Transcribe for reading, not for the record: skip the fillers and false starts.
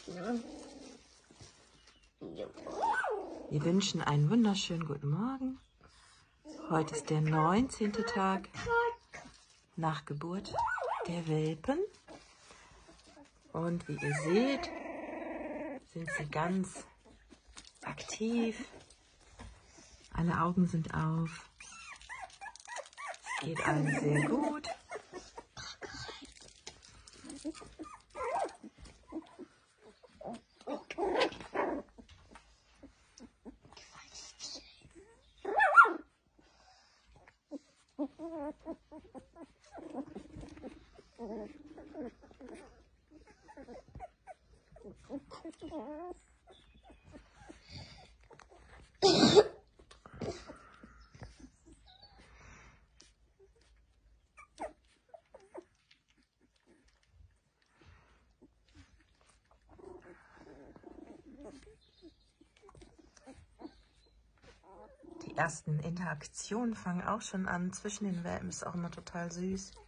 Wir wünschen einen wunderschönen guten Morgen. Heute ist der 19. Tag nach Geburt der Welpen. Und wie ihr seht, sind sie ganz aktiv. Alle Augen sind auf. Es geht allen sehr gut. Die ersten Interaktionen fangen auch schon an zwischen den Welpen. Ist auch immer total süß.